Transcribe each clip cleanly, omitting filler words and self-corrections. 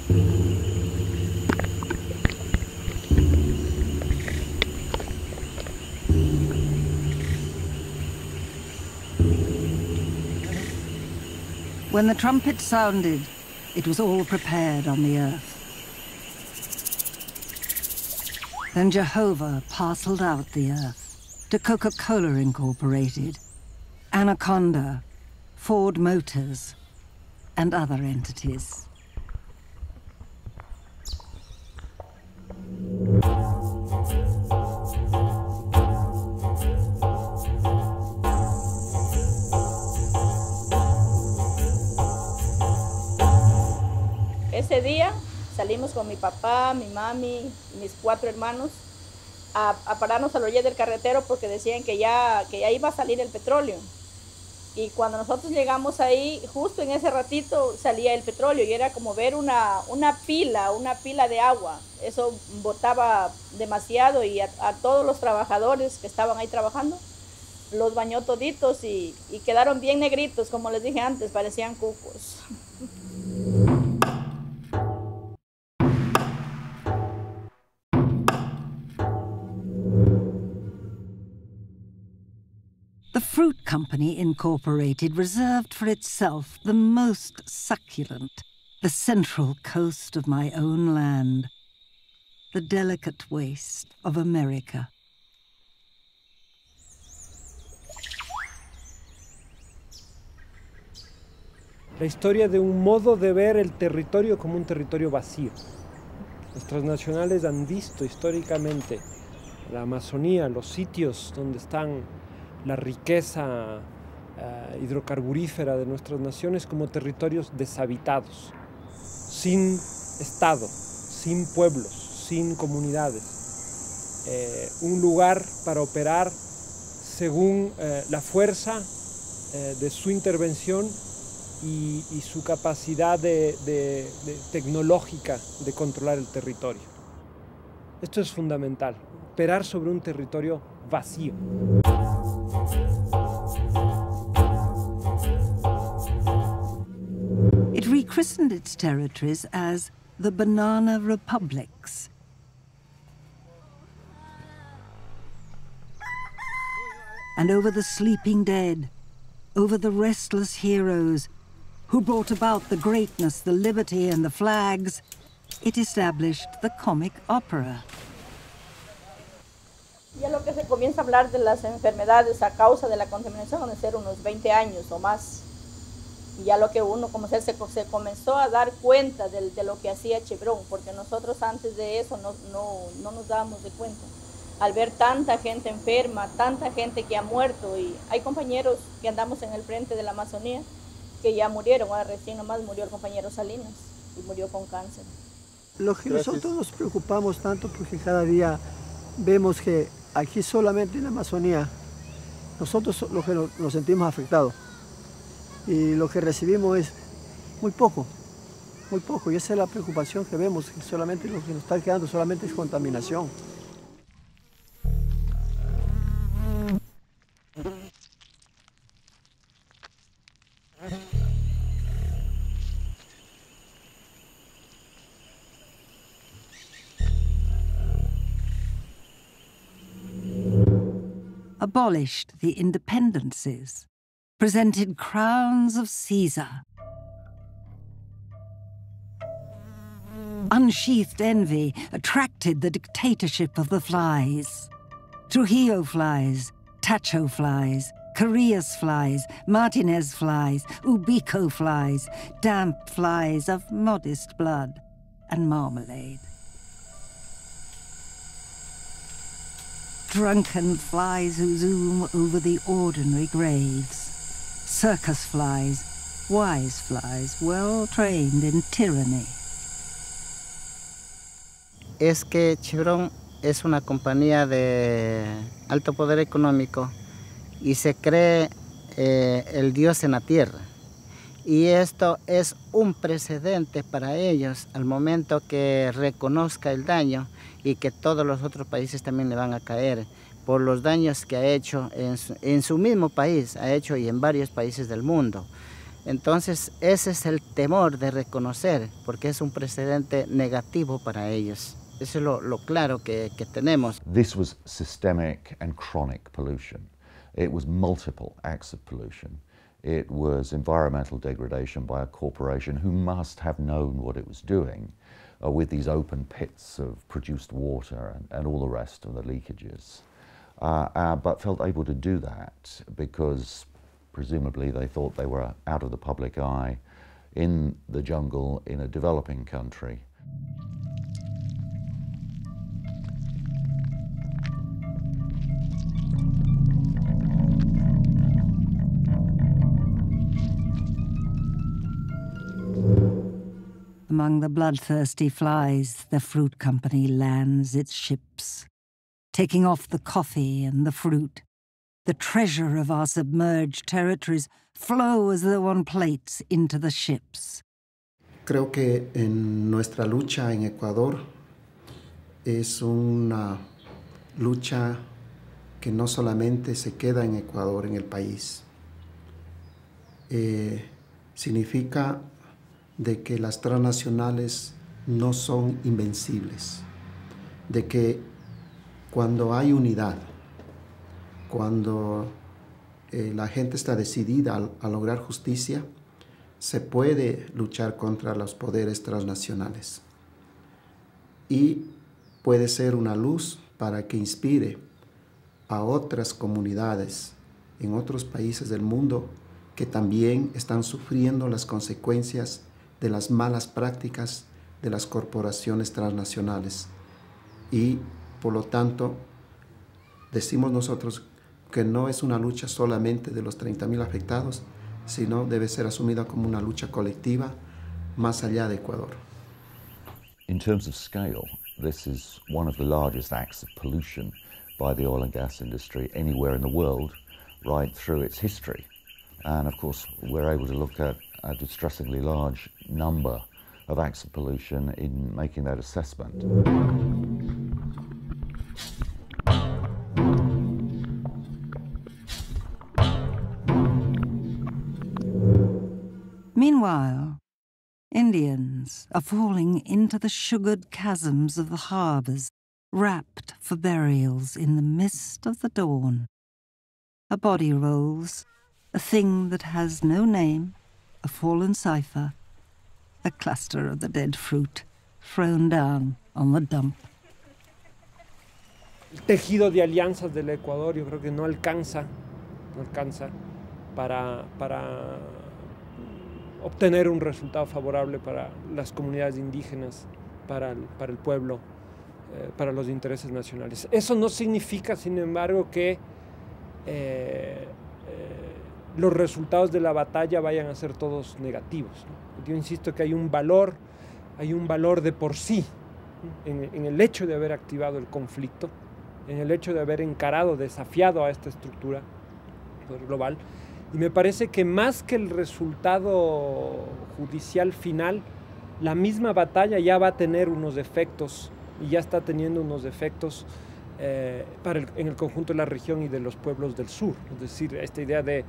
When the trumpet sounded, it was all prepared on the earth. Then Jehovah parceled out the earth to Coca-Cola Incorporated, Anaconda, Ford Motors, and other entities. Ese día salimos con mi papá, mi mami y mis 4 hermanos a pararnos a la orilla del carretero porque decían que ya iba a salir el petróleo. Y cuando nosotros llegamos ahí, justo en ese ratito salía el petróleo y era como ver una pila de agua. Eso botaba demasiado y a todos los trabajadores que estaban ahí trabajando los bañó toditos y quedaron bien negritos, como les dije antes, parecían cucos. The Fruit Company Incorporated reserved for itself the most succulent, the central coast of my own land, the delicate waste of America. La historia de un modo de ver el territorio como un territorio vacío. Los transnacionales han visto históricamente la Amazonía, los sitios donde están la riqueza hidrocarburífera de nuestras naciones como territorios deshabitados, sin Estado, sin pueblos, sin comunidades. Un lugar para operar según la fuerza de su intervención y su capacidad tecnológica de controlar el territorio. Esto es fundamental, operar sobre un territorio vacío. It rechristened its territories as the Banana Republics. And over the sleeping dead, over the restless heroes who brought about the greatness, the liberty, and the flags, it established the comic opera. Ya lo que se comienza a hablar de las enfermedades a causa de la contaminación van a ser unos 20 años o más. Y ya lo que uno como se comenzó a dar cuenta de lo que hacía Chevron, porque nosotros antes de eso no nos dábamos de cuenta. Al ver tanta gente enferma, tanta gente que ha muerto, y hay compañeros que andamos en el frente de la Amazonía que ya murieron, ahora recién nomás murió el compañero Salinas y murió con cáncer. Lo que nosotros nos preocupamos tanto porque cada día vemos que aquí solamente en la Amazonía nosotros lo que nos sentimos afectados y lo que recibimos es muy poco y esa es la preocupación que vemos, que solamente lo que nos está quedando solamente es contaminación. Abolished the independencies, presented crowns of Caesar, unsheathed envy attracted the dictatorship of the flies. Trujillo flies, Tacho flies, Carillas flies, Martinez flies, Ubico flies, damp flies of modest blood and marmalade. Drunken flies who zoom over the ordinary graves. Circus flies, wise flies, well trained in tyranny. Es que Chevron es una compañía de alto poder económico y se cree el Dios en la tierra. Y esto es un precedente para ellos al momento que reconozca el daño y que todos los otros países también le van a caer por los daños que ha hecho en su mismo país, ha hecho y en varios países del mundo. Entonces, ese es el temor de reconocer, porque es un precedente negativo para ellos. Eso es lo claro que tenemos. This was systemic and chronic pollution. It was multiple acts of pollution. It was environmental degradation by a corporation who must have known what it was doing with these open pits of produced water and all the rest of the leakages. But felt able to do that because presumably they thought they were out of the public eye in the jungle in a developing country. Among the bloodthirsty flies, the fruit company lands its ships, taking off the coffee and the fruit. The treasure of our submerged territories flow as though on plates into the ships. Creo que en nuestra lucha en Ecuador es una lucha que no solamente se queda en Ecuador, en el país. Significa de que las transnacionales no son invencibles, de que cuando hay unidad, cuando la gente está decidida a lograr justicia, se puede luchar contra los poderes transnacionales y puede ser una luz para que inspire a otras comunidades en otros países del mundo que también están sufriendo las consecuencias de las malas prácticas de las corporaciones transnacionales. Y por lo tanto, decimos nosotros que no es una lucha solamente de los 30,000 afectados, sino debe ser asumida como una lucha colectiva más allá de Ecuador. In terms of scale, this is one of the largest acts of pollution by the oil and gas industry anywhere in the world, right through its history. And of course, we're able to look at a distressingly large number of acts of pollution in making that assessment. Meanwhile, Indians are falling into the sugared chasms of the harbours, wrapped for burials in the mist of the dawn. A body rolls, a thing that has no name, a fallen cipher, a cluster of the dead fruit thrown down on the dump. El tejido de alianzas del Ecuador yo creo que no alcanza para obtener un resultado favorable para las comunidades indígenas, para el pueblo, para los intereses nacionales. Eso no significa, sin embargo, que los resultados de la batalla vayan a ser todos negativos, ¿no? Yo insisto que hay un valor de por sí en el hecho de haber activado el conflicto, en el hecho de haber encarado, desafiado a esta estructura global. Y me parece que más que el resultado judicial final, la misma batalla ya va a tener unos efectos, y ya está teniendo unos efectos en el conjunto de la región y de los pueblos del sur. Es decir, esta idea de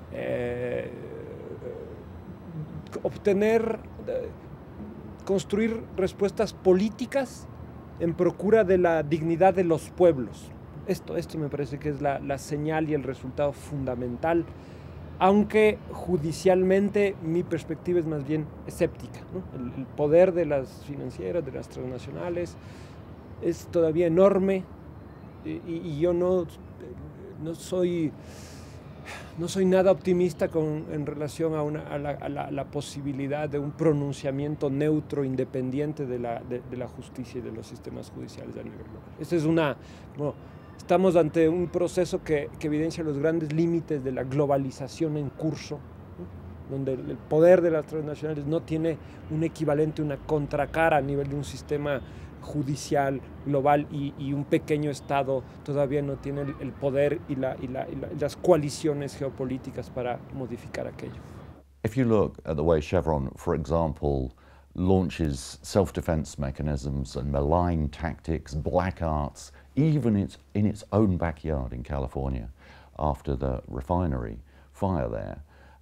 construir respuestas políticas en procura de la dignidad de los pueblos. Esto me parece que es la señal y el resultado fundamental, aunque judicialmente mi perspectiva es más bien escéptica, ¿no? El poder de las financieras, de las transnacionales, es todavía enorme, y yo no soy nada optimista en relación a la posibilidad de un pronunciamiento neutro, independiente de la justicia y de los sistemas judiciales a nivel global. Estamos ante un proceso que evidencia los grandes límites de la globalización en curso, ¿no? Donde el poder de las transnacionales no tiene un equivalente, una contracara a nivel de un sistema judicial global, y un pequeño Estado todavía no tiene el poder y las coaliciones geopolíticas para modificar aquello. If you look at the way Chevron, for example, launches self-defense mechanisms and malign tactics, black arts, even in its own backyard in California after the refinery fire there,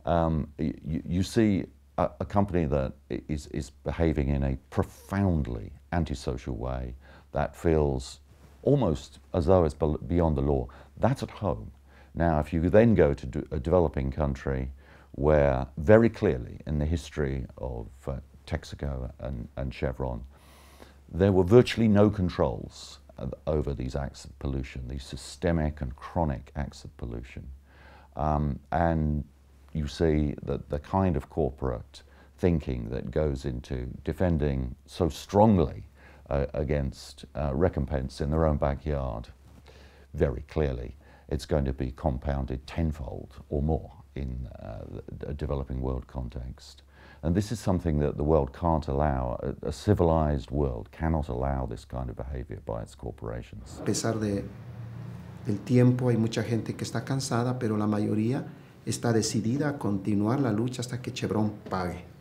You see a company that is behaving in a profoundly antisocial way that feels almost as though it's beyond the law. That's at home. Now, if you then go to a developing country where very clearly in the history of Texaco and Chevron, there were virtually no controls over these acts of pollution, these systemic and chronic acts of pollution. And you see that the kind of corporate thinking that goes into defending so strongly against recompense in their own backyard, very clearly it's going to be compounded tenfold or more in a developing world context. And this is something that the world can't allow. A civilized world cannot allow this kind of behavior by its corporations. A pesar del tiempo, hay mucha gente que está cansada, pero la mayoría está decidida a continuar la lucha hasta que Chevron pague.